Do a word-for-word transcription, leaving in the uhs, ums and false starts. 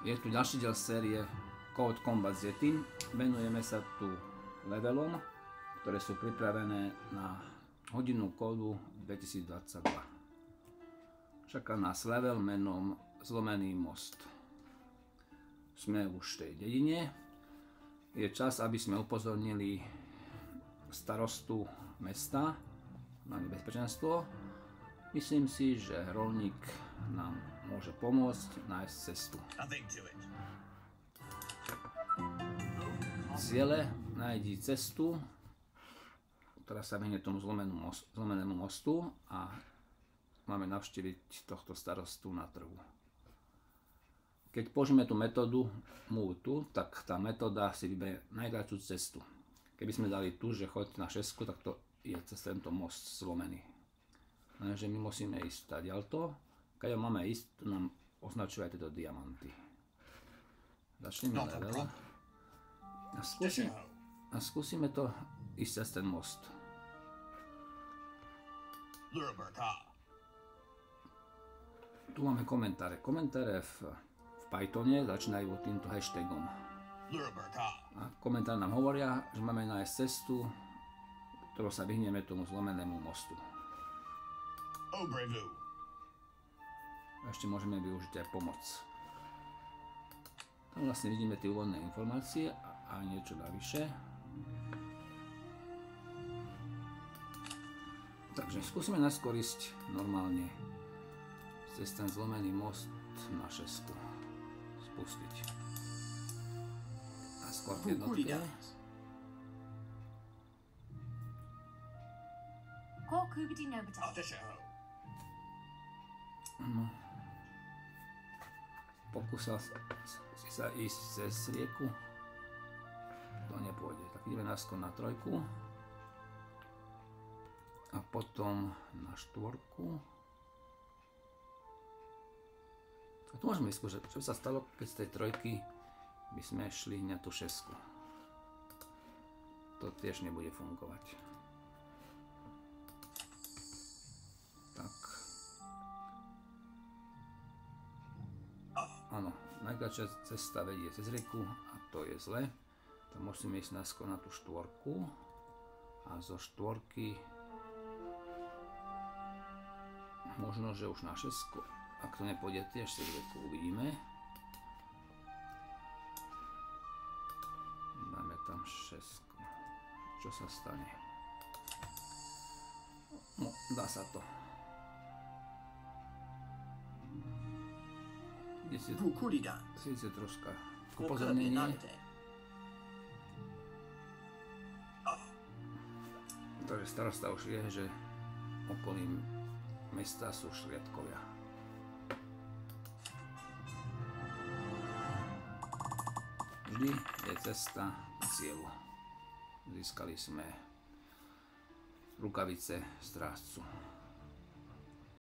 Je tu ďalší diel série Code Combat s Yetim. Venujeme sa tu levelom, ktoré sú pripravené na hodinu kódu dvetisícdvadsaťdva. Čaká nás level menom Zlomený most. Sme už v tej dedine. Je čas, aby sme upozornili starostu mesta na nebezpečenstvo. Myslím si, že rolník nám môže pomôcť nájsť cestu. Ciele: nájdi cestu, ktorá sa vyhne tomu zlomenému mostu, a máme navštíviť tohto starostu na trhu. Keď použijeme tú metódu move tu, tak tá metóda si vyberie najkratšiu cestu. Keby sme dali tu, že choď na šesku, tak to je cez tento most zlomený. Takže my musíme ísť tadiaľto. Keď máme ísť, tu nám označujú aj tieto diamanty. Začneme level. A skúsime, a skúsime to ísť cez ten most. Tu máme komentáre. Komentáre v, v Pythone začínajú týmto hashtagom. A komentáre nám hovoria, že máme nájsť cestu, ktorou sa vyhneme tomu zlomenému mostu. Ešte môžeme využiť aj pomoc. Tam vlastne vidíme tie úvodné informácie a niečo navyše. Takže skúsime najskôr ísť normálne cez ten zlomený most na šesku. Spustiť. A skôr v jednotke. No. Pokúsal si sa ísť cez rieku. To nepôjde. Tak ideme najskôr na trojku. A potom na štvorku. A tu môžeme vyskúšať, čo by sa stalo, keď z tej trojky by sme šli na tú šesku. To tiež nebude fungovať. Tak. Áno, najkratšia cesta vedie cez rieku a to je zle. Tak musíme ísť najskôr na tú štvorku. A zo štvorky možno, že už na šesku. Ak to nepôjde tiež cez rieku, uvidíme. Dáme tam šesku. Čo sa stane? No, dá sa to. Sice troška upozornenie. Takže starosta už vie, že okolím mesta sú šliadkovia. Vždy je cesta k cieľu. Získali sme rukavice strážcu.